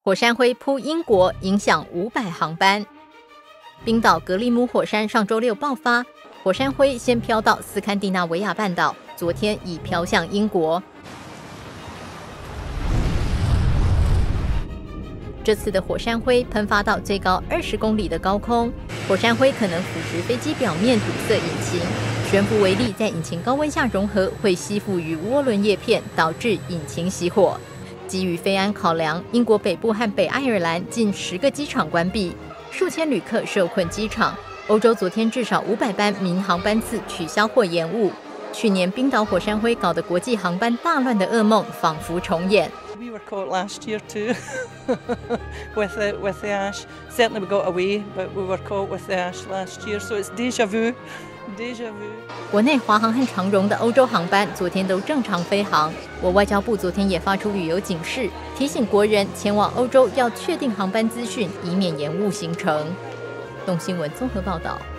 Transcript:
火山灰扑英国，影响500航班。冰岛格利姆火山上周六爆发，火山灰先飘到斯堪的纳维亚半岛，昨天已飘向英国。这次的火山灰喷发到最高20公里的高空，火山灰可能腐蚀飞机表面，堵塞引擎。悬浮微粒在引擎高温下融合，会吸附于涡轮叶片，导致引擎熄火。基于飞安考量，英国北部和北爱尔兰近10个机场关闭，数千旅客受困机场。欧洲昨天至少500班民航班次取消或延误。去年冰岛火山灰搞得国际航班大乱的噩梦仿佛重演。 We were caught last year too with the ash. Certainly we got away, but we were caught with the ash last year, so it's déjà vu. Déjà vu. 国内华航和长荣的欧洲航班昨天都正常飞航。我外交部昨天也发出旅游警示，提醒国人前往欧洲要确定航班资讯，以免延误行程。动新闻综合报道。